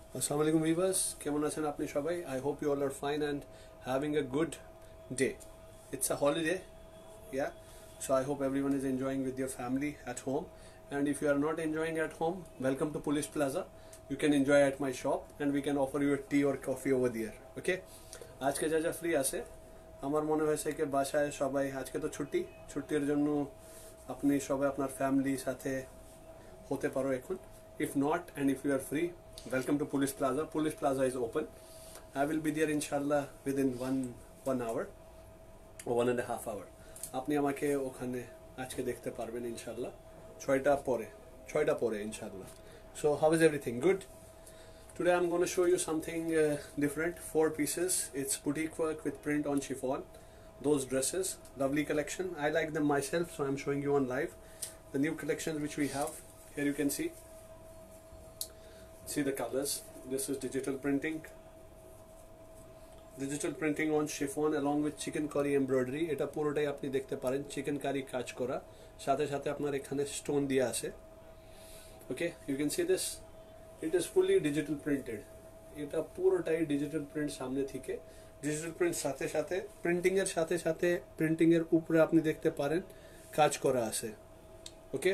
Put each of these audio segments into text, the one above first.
Assalamu alaikum viewers, kemon achen apni shobai? I hope you all are fine and having a good day. It's a holiday, yeah. So I hope everyone is enjoying with your family at home. And if you are not enjoying at home, welcome to Police Plaza. You can enjoy at my shop and we can offer you a tea or coffee over there. Okay? আজকে যা free আছে আমার মনে হয়েছে যে বাসায় সবাই আজকে তো ছুটির জন্য আপনি সবাই আপনার ফ্যামিলির সাথে হতে পারো এখন. If not, and if you are free, welcome to Police Plaza. Police Plaza is open. I will be there inshallah within one hour or 1.5 hour. আপনি আমাকে ওখানে আজকে দেখতে পারবেন ইনশাআল্লাহ 6টা পরে ইনশাআল্লাহ. So how is everything? Good. Today I'm going to show you something different. 4 pieces. It's boutique work with print on chiffon. Those dresses, lovely collection. I like them myself, so I'm showing you on live the new collections which we have. Here you can see the colors. This is digital printing on chiffon along with chicken curry embroidery. এটা পুরোটাই আপনি দেখতে পারেন chicken curry কাজ করা, সাথে সাথে আপনার এখানে স্টোন দেয়া আছে. ওকে, you can see this. It is fully digital printed. এটা পুরোটাই ডিজিটাল প্রিন্ট, সামনে থেকে ডিজিটাল প্রিন্ট, সাথে সাথে প্রিন্টিং এর সাথে সাথে প্রিন্টিং এর উপরে আপনি দেখতে পারেন কাজ করা আছে. ওকে,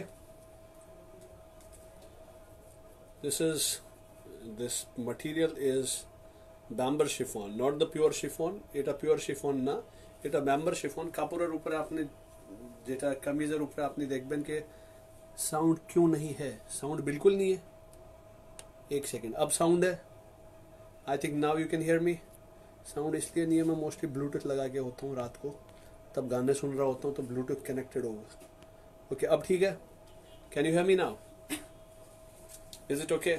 this material is bamboo chiffon, not the pure chiffon. এটা pure chiffon না, এটা bamboo chiffon. কাপড়ের উপরে আপনি যেটা কামিজের উপরে আপনি দেখবেন कि साउंड क्यों नहीं है, साउंड बिल्कुल नहीं है. एक सेकेंड, अब साउंड है. I think now you can hear me. Sound इसलिए नहीं है, मैं मोस्टली ब्लूटूथ लगा के होता हूँ रात को, तब गाने सुन रहा होता हूँ तो ब्लूटूथ कनेक्टेड होगा. ओके, अब ठीक है. Can you hear me now? Is it okay?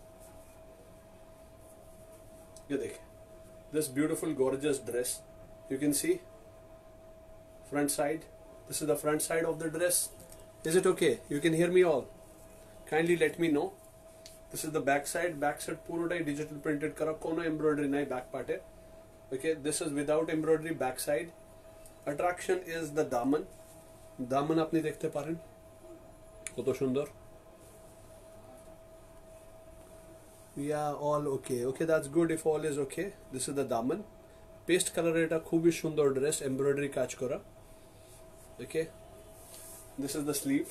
ये देखिए, this beautiful gorgeous dress. You can see front side. This is the front side of the dress. Is it okay? You can hear me all? Kindly let me know. This is the back side. Back side पूरा digital printed करा, कोनो embroidery नहीं back part है. Okay, this is without embroidery back side. Attraction is the दामन. दामन आपने देखते पारें, कतो सुंदर. Yeah, all okay. Okay, that's good if all is okay. This is the दामन. Paste color এটা খুবই সুন্দর dress, embroidery কাজ করা. Okay. This is the sleeve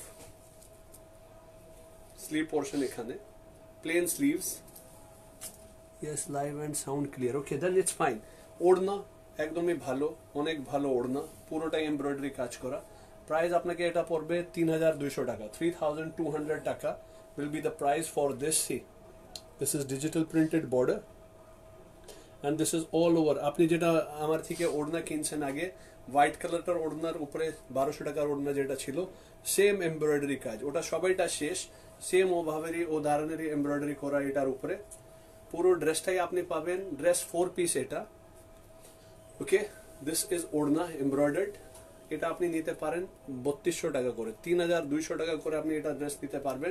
portion এখানে, plain sleeves. Yes, live and sound clear. Okay, then it's fine. ওড়না একদমই ভালো, অনেক ভালো ওড়না, পুরোটাই এমব্রয়ডারি কাজ করা. প্রাইস আপনাকে এটা পড়বে 3200 টাকা, 3200 টাকা will be the price for this. See, this is digital printed border and this is all over. আপনি যেটা আমার থেকে ওড়না কিনছেন আগে, হোয়াইট কালারটার ওড়নার উপরে 1200 টাকার ওড়না যেটা ছিল, সেম এমব্রয়ডারি কাজ, ওটা সবাইটা শেষ, সেম ওভাবেরই ও ধরনেরই এমব্রয়ডারি করা এটার উপরে. পুরো ড্রেসটাই আপনি পাবেন. ড্রেস 4 পিস এটা. ওকে, দিস ইজ ওড়না এমব্রয়ডার্ড. এটা আপনি নিতে পারেন 3200 টাকা করে, 3200 টাকা করে আপনি এটা ড্রেস নিতে পারবেন.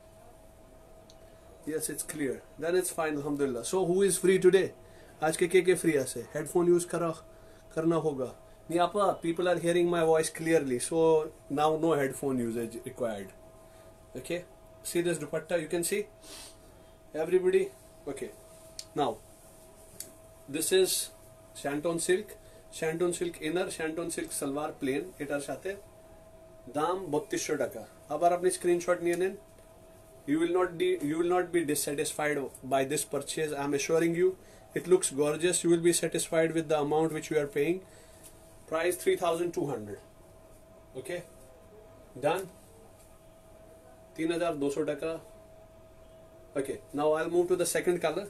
Yes, it's clear. Then it's fine, alhamdulillah. So who is free today? आज के फ्री আছে? हेडफोन यूज करना होगा. Niapa, people are hearing my voice clearly, so now no headphone usage required. Okay, see this dupatta, you can see everybody. Okay, now this is shanton silk inner, shanton silk salwar plain. এটার সাথে দাম 3200 টাকা. আবার আপনি screenshot নিয়ে নেন. You will not be dissatisfied by this purchase. I am assuring you, it looks gorgeous. You will be satisfied with the amount which you are paying. Price 3200. Okay, done. 3200 taka. Okay, now I'll move to the second color.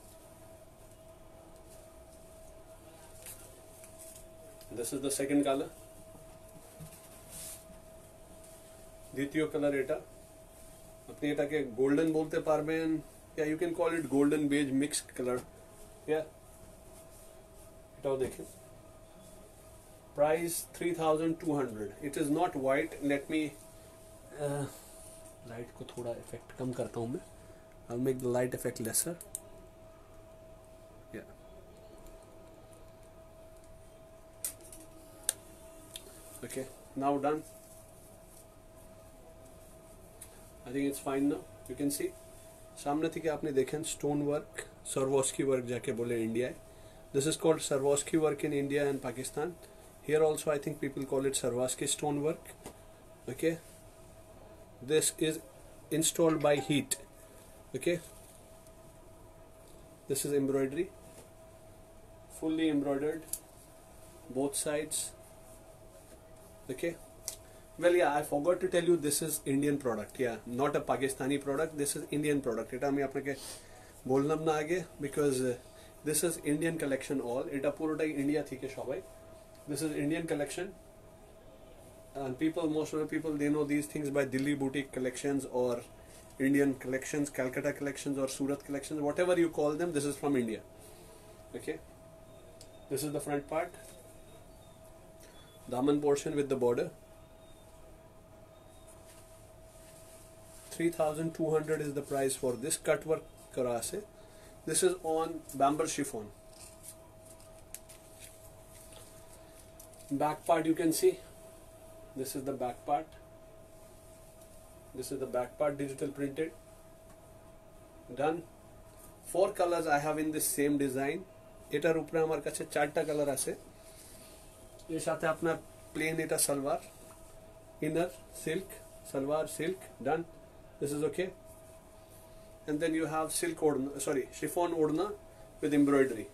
This is the second color. দ্বিতীয় colour এটা. আপনি এটাকে golden বলতে পারবেন, या you can call it golden beige mixed color. Yeah, এটাও দেখেন. Price 3200. It is not white. Let me light को थोड़ा effect कम करता हूँ मैं. I'll make the light effect lesser. Yeah. Okay, now done. I think it's fine now. You can see सामने থেকে আপনি দেখেন স্টোন ওয়ার্ক সারওয়াস্কি ওয়ার্ক যাকে বলে ইন্ডিয়ায় this is called Sarvaski work in India and Pakistan. Here also I think people call it Sarvaski stone work. Okay, this is installed by heat. Okay, this is embroidery, fully embroidered both sides. Okay, well yeah, I forgot to tell you this is Indian product. Yeah, not a Pakistani product, this is Indian product. এটা আমি আপনাকে বললাম না আগে because this is Indian collection all. এটা পুরোটাই India থেকে সবাই. This is Indian collection and people, most of the people, they know these things by Delhi boutique collections or Indian collections, Calcutta collections or Surat collections, whatever you call them, this is from India. Okay, this is the front part, daman portion with the border. 3,200 is the price for this cut work kara ase. This is on bamboo chiffon. Back part you can see. This is the back part. This is the back part, digital printed. Done. 4 colors I have in this same design. এটার উপরে আমার কাছে 4টা colour আছে। এর সাথে আপনার plane এটা salwar, inner silk, salwar silk. Done. This is okay. And then you have silk odna, sorry, chiffon odna with embroidery.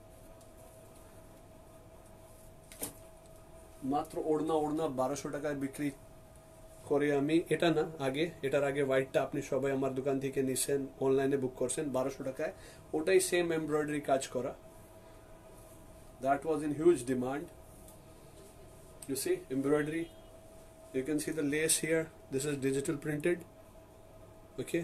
মাত্র ওড়না 1200 টাকায় বিক্রি করে আমি। এটা না, আগে এটার আগে হোয়াইটটা আপনি সবাই আমার দোকান থেকে নিছেন, অনলাইনে বুক করছেন 1200 টাকায়, ওটাই সেম এমব্রয়ডারি কাজ করা। That was in huge demand. You see embroidery, you can see the lace here, this is digital printed. Okay,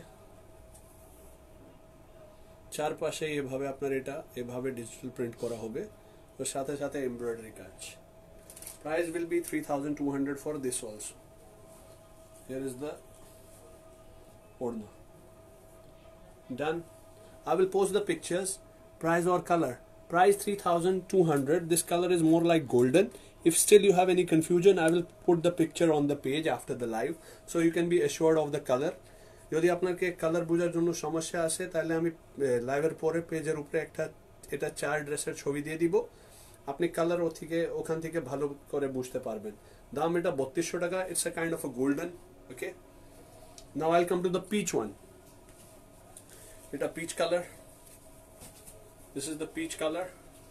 চারপাশে এভাবে আপনার এটা এভাবে ডিজিটাল প্রিন্ট করা হবে, ওর সাথে সাথে এমব্রয়ডারি কাজ। Price will be 3,200 for this also. Here is the orna. Done. I will post the pictures. Price or color. Price 3,200. This color is more like golden. If still you have any confusion, I will put the picture on the page after the live, so you can be assured of the color. যদি আপনাকে colour বোঝার জন্য সমস্যা আসে তাহলে আমি লাইভের পরে পেজের উপরে একটা এটা 4 ড্রেসের ছবি দিয়ে দিব, আপনি কালার ওখান থেকে ভালো করে বুঝতে পারবেন। দাম এটা 3200 টাকা। It's a kind of a golden. Okay, now I'll come to the peach one. এটা peach colour, this is the peach colour.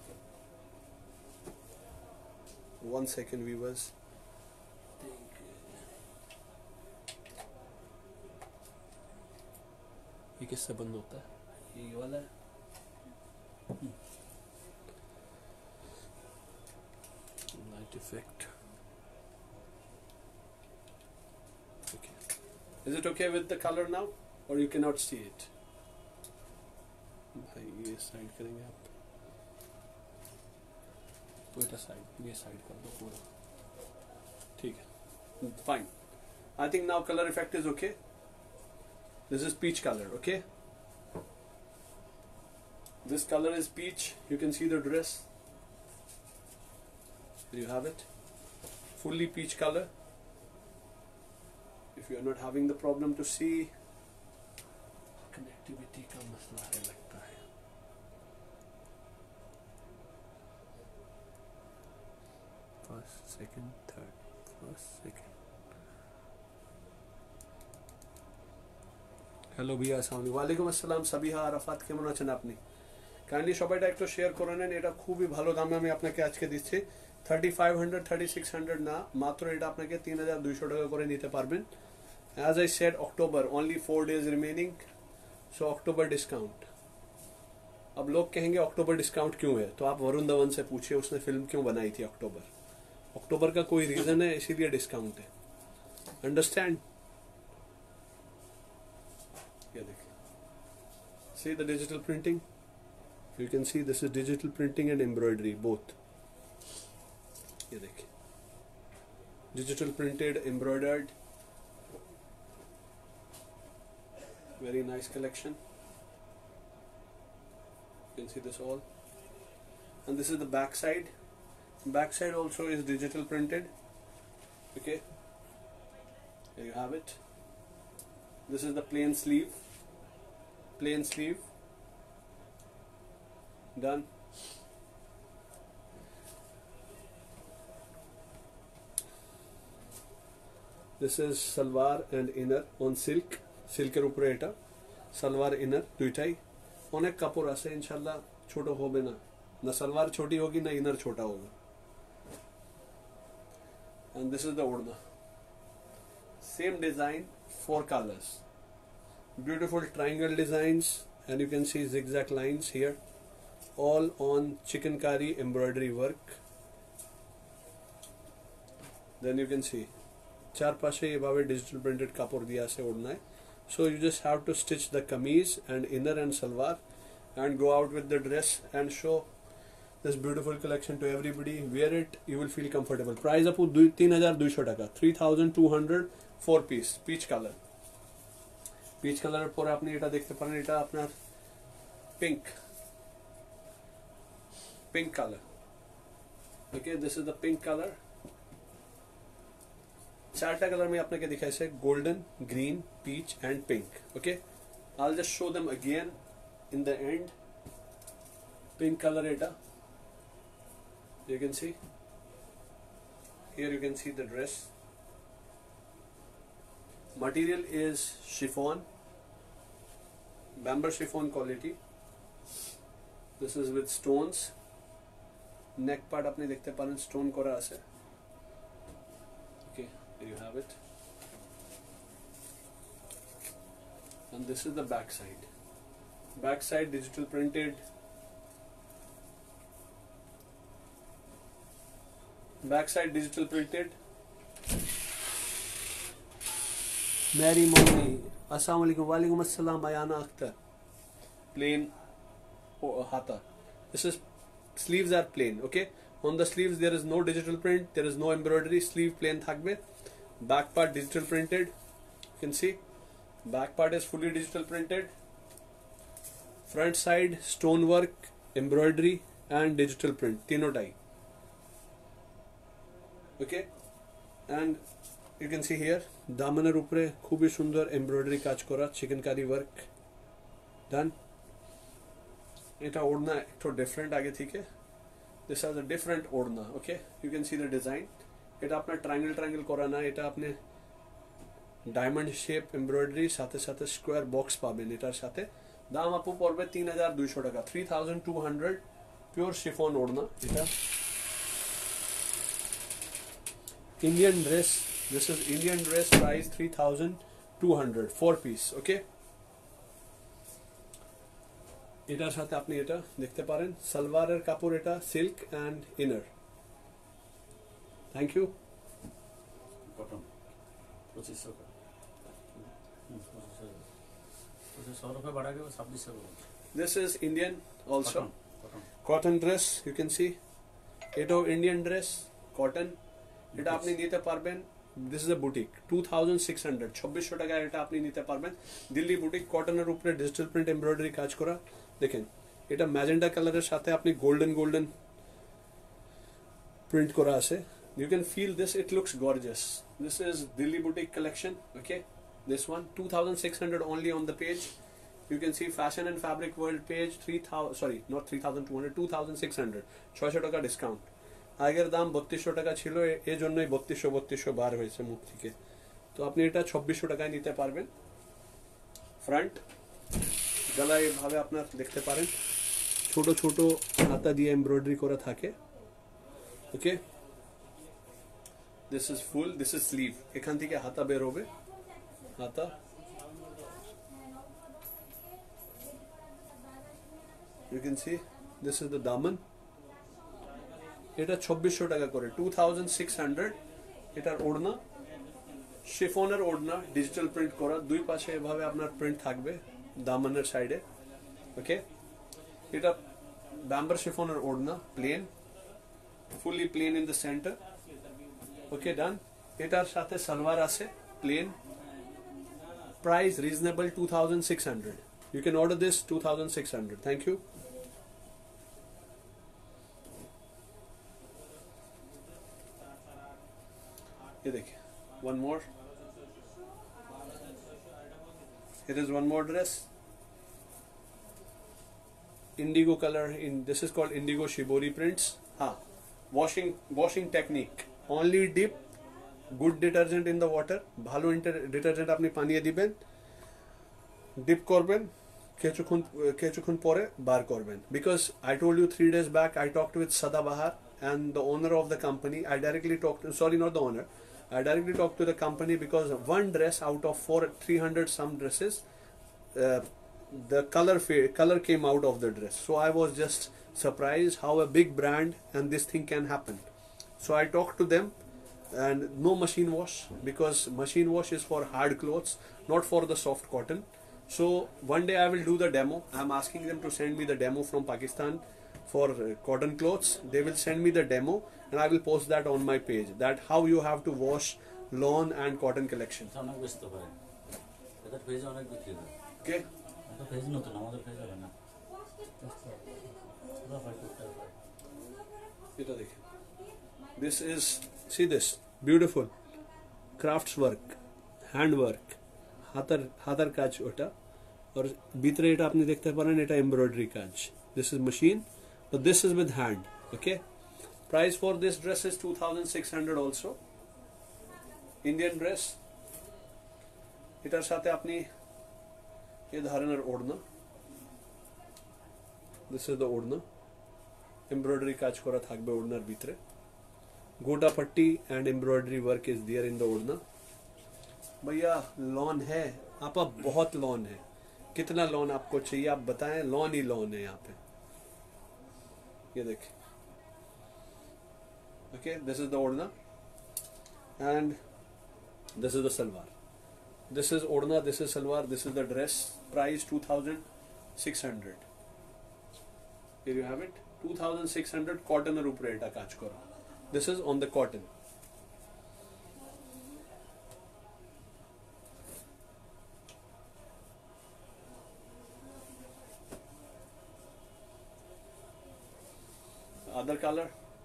1 second viewers, ये किससे बंद होता है? ये वाला है। Light effect. Okay. Is it okay with the color now, or you cannot see it? भाई ये साइड करेंगे आप, तो इधर साइड, ये साइड कर दो पूरा, ठीक है, fine. I think now color effect is okay. This is peach color. Okay, this color is peach. You can see the dress. There you have it, fully peach color. If you are not having the problem to see, connectivity का मसला है लगता है। First, second, third, first, second. Hello ভাইয়া, আসসালামু আলাইকুম। আসসালাম সাবিহা আরাফাত, কেমন আছেন আপনি? কাইন্ডলি সবাইটা একটু শেয়ার করে নেন। এটা খুবই ভালো দামে আমি আপনাকে আজকে দিচ্ছি। 3500 3600 না, মাত্র এটা আপনাকে 3200 টাকা করে নিতে পারবেন। As I said, October, only 4 days remaining, so October discount. अब लोग कहेंगे अक्टूबर डिस्काउंट क्यों है, तो आप वरुण धवन से पूछिए उसने फिल्म क्यों बनाई थी अक्टूबर। अक्टूबर का कोई रीजन है, इसीलिए डिस्काउंट है। अंडरस्टैंड? ये देखिए, see the digital printing, you can see this is digital printing and embroidery both. ये देखिए, digital printed, embroidered, very nice collection. You can see this all, and this is the back side. Back side also is digital printed. Okay, there you have it. This is the plain sleeve. plain sleeve. Done. This is salwar and inner on silk. Silker upore eta salwar inner দুইটাই অনেক কাপড় আছে ইনশাআল্লাহ ছোট হবে না না সালোয়ার ছোটি होगी না ইনার छोटा होगा and this is the ओढ़ना same design 4 colors beautiful triangle designs and you can see zigzag lines here all on chikankari embroidery work then you can see চারপাশে এভাবে ডিজিটাল প্রিন্টেড কাপড় দিয়ে আছে ওড়নায় so you just have to stitch the kameez and inner and salwar and go out with the dress and show this beautiful collection to everybody. Wear it, you will feel comfortable. Price apu 3200 টাকা 3200 4 piece peach color এর পরে আপনি এটা দেখতে পারেন এটা আপনার pink color. Okay, this is the pink color. चारटा कलर में आपने क्या दिखाया है golden, green, peach and pink. Okay, I'll just show them again in the end. Pink color eta you can see here, you can see the dress material is chiffon, bamboo chiffon quality. This is with stones. neck part আপনি দেখতে পারেন stone করা আছে. Okay, there you have it. And this is the back side. Back side digital printed. Back side digital printed. Mary Moni. Assalamu alaikum. Walaikum assalam. Ayana Akhtar. Plain hata. This is sleeves are plain. Okay. On the sleeves there is no digital print. There is no embroidery. Sleeve plain thakbe. Back part digital printed. You can see. Back part is fully digital printed. Front side stonework, embroidery and digital print. Tino tie. Okay, and you can see here दामনের উপরে খুবই সুন্দর embroidery কাজ করা চিকেনকারি work done এটা ওড়না একটু different আগে থেকে this has a different ওড়না okay you can see the design এটা আপনার ট্রায়াঙ্গেল করা না এটা আপনি ডায়মন্ড শেপ এমব্রয়ডারি সাথে সাথে স্কয়ার বক্স পাবেন এটার সাথে দাম আপু পড়বে 3200 টাকা 3200 পিওর শিফন ওড়না এটা Indian dress. This is Indian dress price 3200 4 piece. Okay. এটার সাথে আপনি এটা দেখতে পারেন সালোয়ারের কাপড় এটা silk and inner thank you cotton 2500 का 2500 रुपए बढ़ा के 2600 का This is Indian also cotton cotton dress you can see এটাও Indian dress cotton এটা আপনি নিতে পারবেন this is a boutique 2600 2600 টাকা এটা আপনি নিতে পারবেন দিল্লি বুটিক কটনের উপরে ডিজিটাল প্রিন্ট এমব্রয়ডারি কাজ করা দেখেন এটা ম্যাজেন্টা কালারের সাথে আপনি গোল্ডেন প্রিন্ট করা আছে you can feel this it looks gorgeous this is Delhi boutique collection okay this one 2600 only on the page you can see fashion and fabric world page 3000 sorry not 3200 2600 600 টাকা discount আগের দাম 3200 টাকা ছিল এই জন্যই 3200 বার হয়েছে মুখ থেকে তো আপনি এটা 2600 টাকায় নিতে পারবেন ফ্রন্ট গলায় এভাবে আপনারা দেখতে পারেন ছোট ছোট হাতা দিয়ে এমব্রয়ডারি করা থাকে ওকে this is full this is sleeve এখান থেকে হাতা বের হবে হাতা you can see this is the daman এটা 2600 টাকা করে 2600 এটার ওড়না শিফনের ওড়না ডিজিটাল প্রিন্ট করা দুই পাশে এভাবে আপনার প্রিন্ট থাকবে দামানের সাইডে ওকে এটা ব্যাম্বো শিফনের ওড়না plain fully plain in the centre okay done এটার সাথে সালোয়ার আছে plain price reasonable 2600 you can order this 2600 thank you ये देखिए one more it is one more dress indigo color. In this is called indigo shibori prints. Washing technique. Only dip good detergent in the water. ভালো detergent আপনি পানিয়ে দিবেন, dip করবেন, কিছুক্ষণ পরে বার করবেন. Because I told you 3 days back I talked with Sada Bahar and the owner of the company. I directly talked to, sorry, not the owner, I directly talked to the company because one dress out of 300 some dresses, the color came out of the dress. So I was just surprised how a big brand and this thing can happen. So I talked to them, and no machine wash, because machine wash is for hard clothes, not for the soft cotton. So one day I will do the demo. I'm asking them to send me the demo from Pakistan for cotton clothes. They will send me the demo and I will post that on my page, that how you have to wash lawn and cotton collection. অনেক বেচতে পারে, এটা পেজে অনেক বিক্রি হয়। Okay, এটা page নতুন, আমাদের পেজ হবে না। পুরো হয় টুকটাক হয়। এটা দেখেন, this is, see this beautiful crafts work, hand work, হাতার কাজ ওটা, আর ভিতরে এটা আপনি দেখতে পারেন এটা এমব্রয়ডারি কাজ. This is machine, but this is with hand. Okay, price for this dress is 2600 also. Indian dress. এটার সাথে আপনি এই ধরনের ওড়না, this is the orna, embroidery কাজ করা থাকবে ওড়নার ভিতরে. Gota patti and embroidery work is there in the odhna. भैया लॉन है, आपका बहुत लॉन है. कितना लॉन आपको चाहिए आप बताएं, लॉन ही लॉन है यहाँ पे. ये देखिए, okay, this is the odhna and this is the salwar. This is odhna, this is salwar, this is the dress. Price 2600. Here you have it, 2600 কটনের উপরে এটা কাজ করা. This is on the cotton. Other color.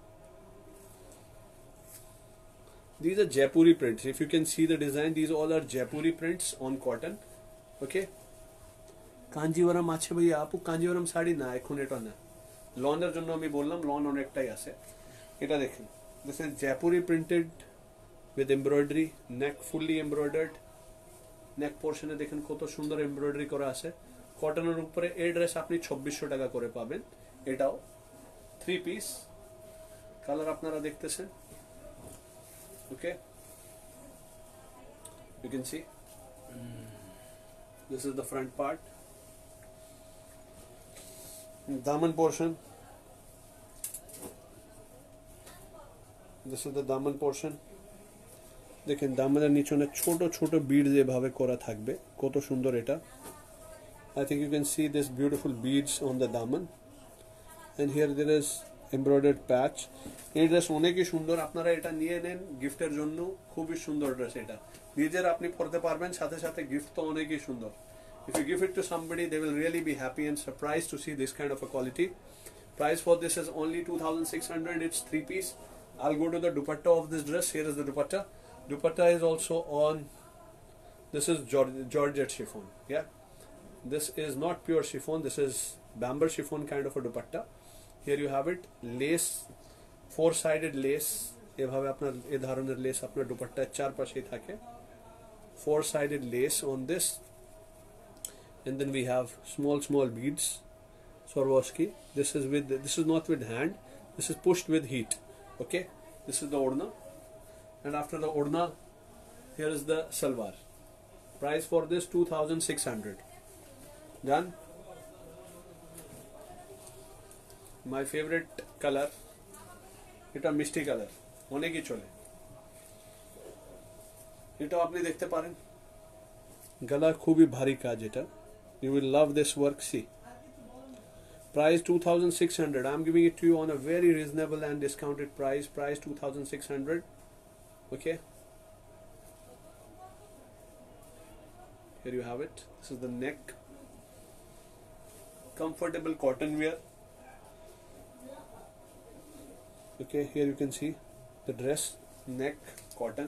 These are Jaipuri prints. If you can see the design, these all are Jaipuri prints on cotton. Okay. Kanjivaram আছে ভাইয়া, আপু কাঞ্জিভারাম শাড়ি না এখন এটা না, লনের জন্য আমি বললাম, লন অনেকটাই আছে. এটা দেখেন, this is Jaipuri printed with embroidery, neck fully embroidered. neck portion এ দেখেন কত সুন্দর এমব্রয়ডারি করা আছে. কটনের উপরে এই ড্রেস আপনি 2600 টাকা করে পাবেন. এটাও 3 piece. কালার আপনারা দেখতেছেন. ওকে, you can see this is the front part. Daman portion. This is the daman portion. দেখেন দামানের নিচনে ছোট ছোট বিডস এভাবে করা থাকবে, কত সুন্দর এটা. I think you can see this beautiful beads on the daman, and here there is embroidered patch. এই ড্রেস অনেকই সুন্দর, আপনারা এটা নিয়ে নেন গিফটের জন্য, খুবই সুন্দর ড্রেস. এটা নিজের আপনি পরতে পারবেন, সাথে সাথে গিফট তো অনেকই সুন্দর. If you give it to somebody, they will really be happy and surprised to see this kind of a quality. Price for this is only 2600. It's 3 piece. I'll go to the dupatta of this dress. Here is the dupatta. Dupatta is also on, this is Georgette chiffon. Yeah, this is not pure chiffon, this is bamboo chiffon kind of a dupatta. Here you have it, lace, 4-sided lace. এভাবে আপনার এই ধরনের less আপনার দুপাট্টার চারপাশেই থাকে. 4-sided lace on this, and then we have small beads, Swarovski. This is not with hand, this is pushed with heat. Okay, this is the odna, and after the odna, here is the salwar. Price for this 2600. Done. My favorite color, এটা মিষ্টি colour, অনেকই চলে. এটা আপনি দেখতে পারেন, গলা খুবই ভারী কাজ এটা. You will love this work. See, price 2600. I'm giving it to you on a very reasonable and discounted price. Price 2600. Okay, here you have it. This is the neck, comfortable cotton wear. Okay, here you can see the dress, neck, cotton.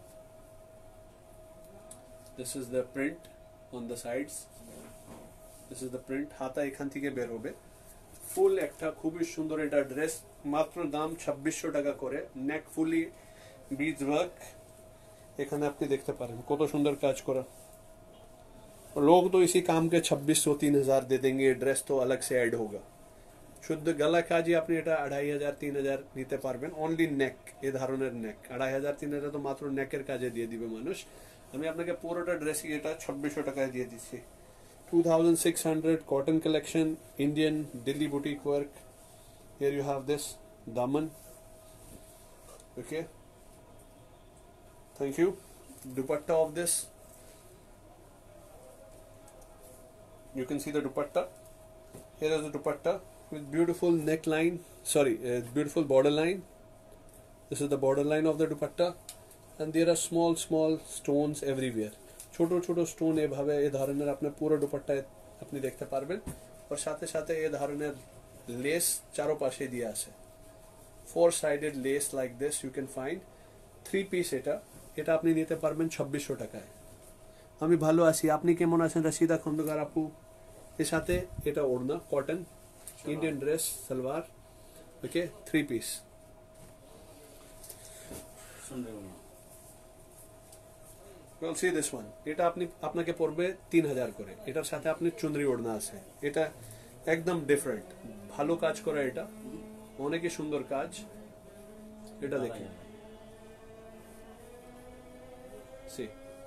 This is the print on the sides. This is the print, হাতা এখান থেকে বের হবে। ফুল একটা খুবই সুন্দর এটা dress, মাত্র দাম 2600 টাকা করে। নেক ফুলি बीज वर्क, এখানে আপনি দেখতে পারেন কত সুন্দর কাজ করা। लोग तो इसी काम के 2600-3000 दे देंगे, ड्रेस तो अलग से ऐड होगा। শুদ্ধ গলা কাজে আপনি এটা 2500-3000 নিতে পারবেন। অনলি নেক, এই ধরনের নেক 2500-3000 তো মাত্র নেকের কাজে দিয়ে দিবে মানুষ। আমি আপনাকে পুরোটা ড্রেস এটা 2600 টাকায় দিয়ে দিচ্ছি। 2600 cotton collection, Indian Delhi boutique work. Here you have this daman. Okay, thank you. Dupatta of this, you can see the dupatta. Here is the dupatta with beautiful neckline, sorry, beautiful border line. This is the border line of the dupatta, and there are small stones everywhere. ছোট ছোট stone এভাবে এই ধরনের আপনার পুরো দুপাট্টায় আপনি দেখতে পারবেন। আর সাথে সাথে এই ধরনের লেস চারপাশে দিয়ে আছে, 4 sided lace like this you can find। 3 piece এটা আপনি নিতে পারবেন 2600 টাকায়। আমি ভালো আছি, আপনি কেমন আছেন রশিদা খন্দকার আপু? এর সাথে এটা ওড়না, cotton Indian dress salwar. Okay, 3 piece। Well, see this one, এটা আপনাকে পড়বে 3000 করে। এটার সাথে আপনি চুনরি ওড়না আছে, এটা একদম ডিফারেন্ট, ভালো কাজ করা, এটা অনেকই সুন্দর কাজ। এটা দেখেন, see,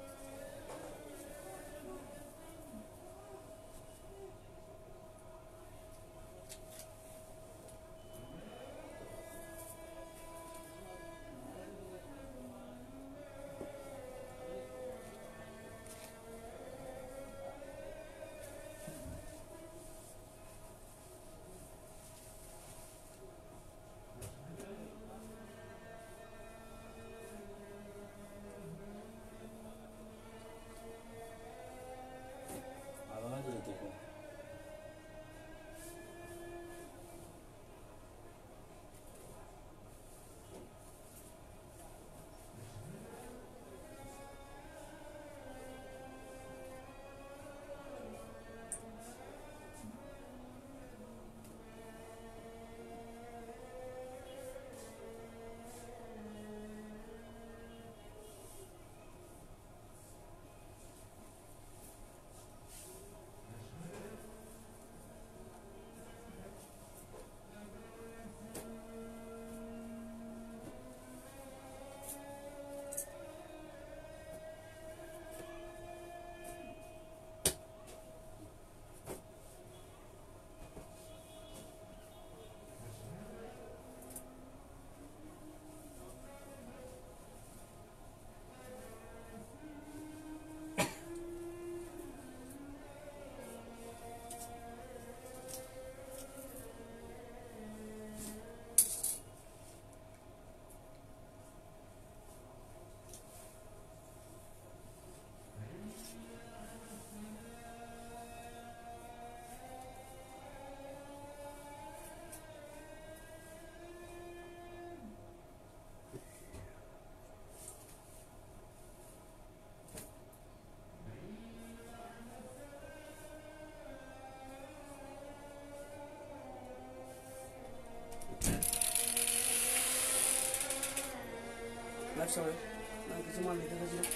That's all right. কিছু মাল নিতে গেছিলাম,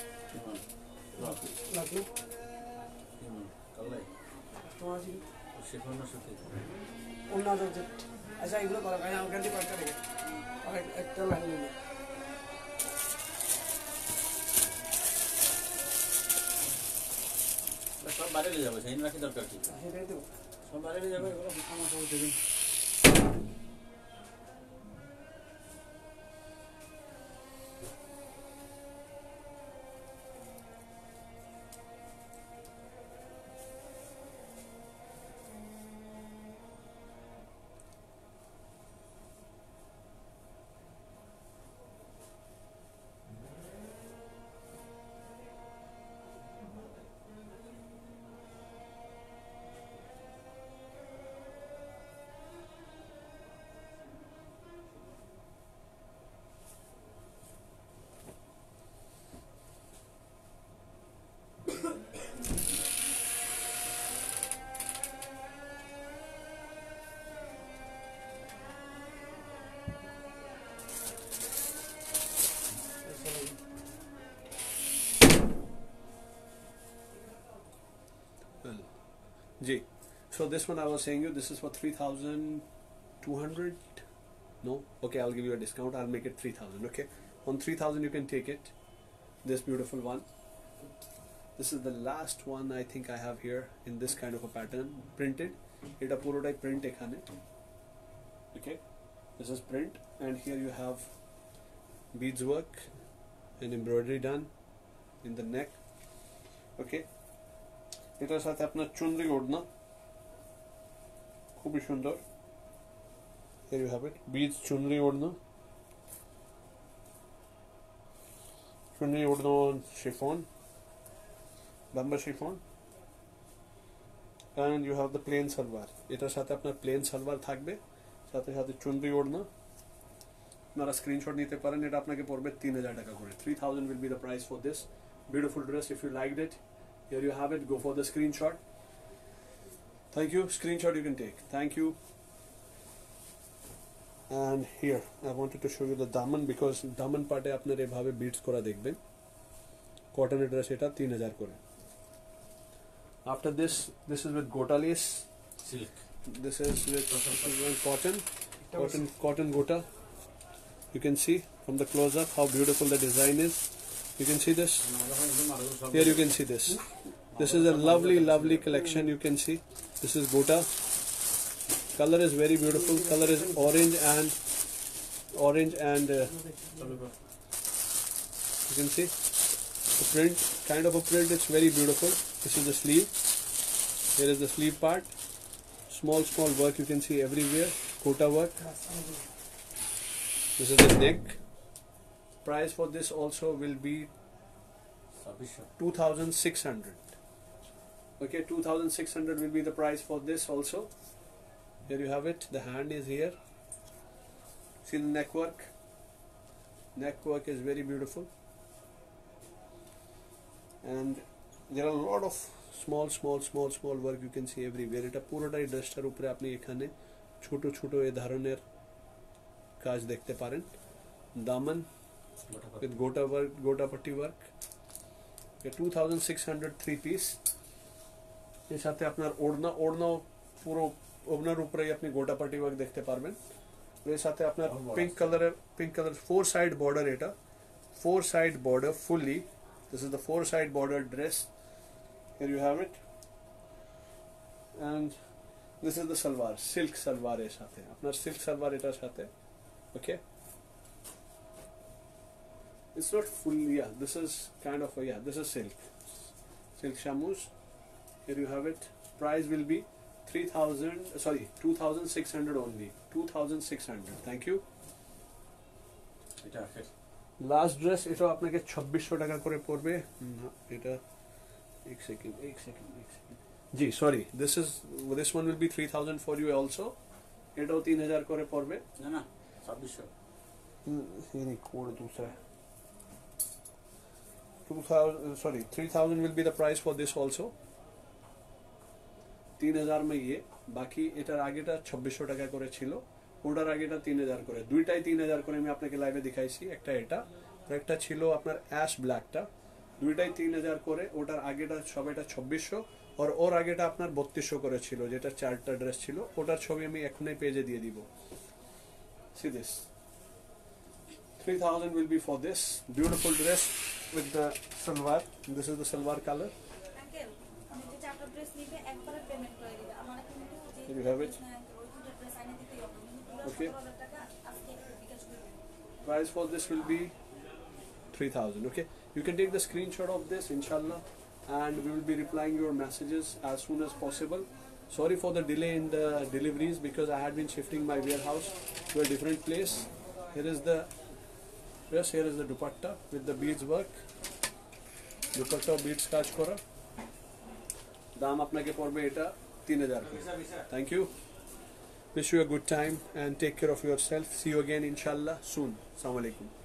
লাগলো তোমার আছে অন্য আচ্ছা এগুলো করা ভাই, আমার কাছে কয়েকটা রেখে একটা লাইন নিয়ে সব বাইরে নিয়ে যাবে, সেই রাখি দরকার কি, সেটাই তো সব বাইরে নিয়ে যাবে, এগুলো আমার সব দেবেন। जी. So this one I was saying you, this is for 3,200. No, okay, I'll give you a discount. I'll make it 3,000. Okay, on 3,000 you can take it. This beautiful one. This is the last one I think I have here in this kind of a pattern, printed. It's a puro type print ekhane. Okay, this is print, and here you have beads work and embroidery done in the neck. Okay, এটার সাথে আপনার চুনরি ওড়না খুবই সুন্দর. Here you have it, beads chunri ওড়না, chunri ওড়না on chiffon, bamba chiffon, and you have the plain salwar. এটার সাথে আপনার plain salwar থাকবে, সাথে সাথে চুনরি ওড়না. আপনারা স্ক্রিনশট নিতে পারেন. এটা আপনাকে পড়বে 3,000 টাকা করে. 3,000 will be the price for this beautiful dress. If you liked it, here you have it. Go for the screenshot. Thank you. Screenshot you can take. Thank you. And here I wanted to show you the daman, because daman পাটে আপনার এভাবে bits করা দেখবেন. কটনের dress এটা 3,000 করে. After this is with gota lace. Silk. This is with cotton gota. You can see from the close up how beautiful the design is. You can see this. Here you can see this. This is a lovely collection. You can see this is gota. Color is very beautiful. Color is orange and you can see the print, kind of a print. It's very beautiful. This is the sleeve. Here is the sleeve part. Small work you can see everywhere. Gota work. This is the neck. Price for this also will be 2,600. Okay, 2,600 will be the price for this also. Here you have it. The hand is here. See the neck work. Neck work is very beautiful. And there are a lot of small work you can see everywhere. এটা পুরোটাই ড্রেসটার উপরে আপনি এখানে ছোট এই ধরনের কাজ দেখতে পারেন. দামান with gota patti work. 2,600 3 piece. এর সাথে আপনার ওড়না পুরো ওড়নার উপরেই আপনি গোটা পাটি ওয়ার্ক দেখতে পারবেন. এর সাথে আপনার পিঙ্ক কালার 4 সাইড বর্ডার. এটা 4 side border fully. This is the 4 side border dress. Here you have it. And this is the salwar, silk salwar এর সাথে. আপনার silk salwar এটার সাথে. Okay. It's not full, yeah. This is kind of this is silk shamus. Here you have it. Price will be 2,600 only. 2,600. Thank you. Last dress এটা আপনাকে 2,600 টাকা করে পড়বে. এটা এক সেকেন্ড জি sorry, this one will be 3,000 for you also. এটাও 3,000 করে পড়বে. না 2,600. ये कोड दूसरा. 3,000 will be the price for this also. 3,000 में ये. বাকি এটার আগেটা 2,600 টাকা করে ছিল, ওটার আগেটা 3,000 করে. দুইটাই 3,000 করে আমি আপনাকে লাইভে দেখাইছি. একটা এটা আর একটা ছিল আপনার অ্যাশ ব্ল্যাকটা. দুইটাই 3,000 করে. ওটার আগেটা সবাইটা 2,600 আর ওর আগেটা আপনার 3,200 করে ছিল, যেটা চারটা ড্রেস ছিল. ওটার ছবি আমি এখনই পেজে দিয়ে দিব. See this. 3,000 will be for this beautiful dress with the salwar. This is the salwar color. You have it. Okay. Price for this will be 3,000. Okay. You can take the screenshot of this, inshallah, and we will be replying your messages as soon as possible. Sorry for the delay in the deliveries because I had been shifting my warehouse to a different place. Here is the dupatta with the beads work. Dupatta beads কাজ করা. দাম আপনাকে পড়বে এটা 3,000. Thank you. Wish you a good time and take care of yourself. See you again inshallah soon. Assalamu alaikum.